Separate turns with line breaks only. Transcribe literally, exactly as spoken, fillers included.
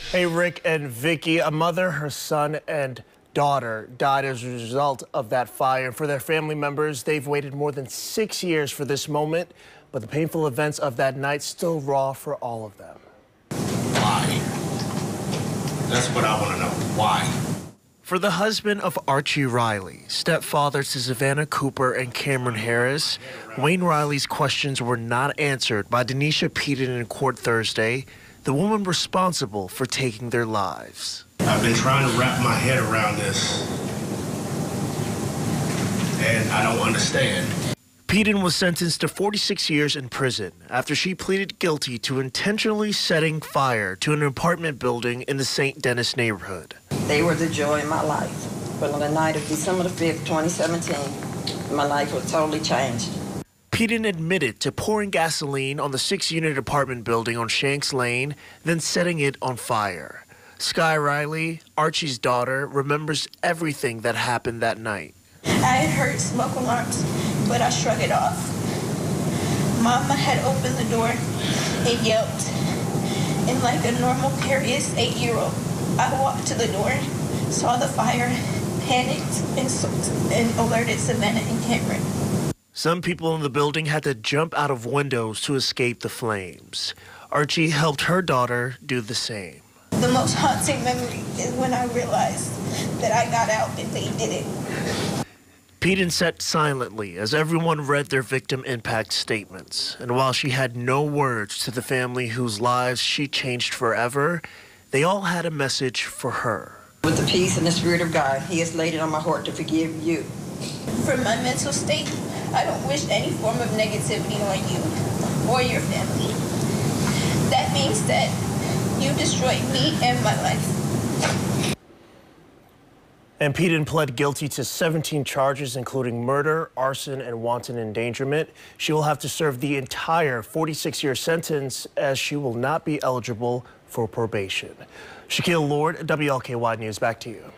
Hey, Rick and Vicky, a mother, her son, and daughter died as a result of that fire. For their family members, they've waited more than six years for this moment, but the painful events of that night still raw for all of them.
Why? That's what I want to know. Why?
For the husband of Archie Riley, stepfather to Savannah Cooper and Cameron Harris, Wayne Riley's questions were not answered by Denisha Peden in court Thursday, the woman responsible for taking their lives.
I've been trying to wrap my head around this, and I don't understand.
Peden was sentenced to forty-six years in prison after she pleaded guilty to intentionally setting fire to an apartment building in the Saint Denis neighborhood.
They were the joy in my life. But on the night of December the fifth, twenty seventeen, my life was totally changed.
Peden admitted to pouring gasoline on the six-unit apartment building on Shanks Lane, then setting it on fire. Sky Riley, Archie's daughter, remembers everything that happened that night.
I had heard smoke alarms, but I shrugged it off. Mama had opened the door and yelped. And like a normal, curious eight-year-old, I walked to the door, saw the fire, panicked, and, and alerted Savannah and Cameron.
Some people in the building had to jump out of windows to escape the flames. Archie helped her daughter do the same.
The most haunting memory is when I realized that I got out and they did it.
Peden sat silently as everyone read their victim impact statements. And while she had no words to the family whose lives she changed forever, they all had a message for her.
With the peace and the Spirit of God, He has laid it on my heart to forgive you.
For my mental state, I don't wish any form of negativity on you or your family. That means that you destroyed me and my life.
And Peden pled guilty to seventeen charges, including murder, arson, and wanton endangerment. She will have to serve the entire forty-six-year sentence, as she will not be eligible for probation. Shaquille Lord, W L K Y News, back to you.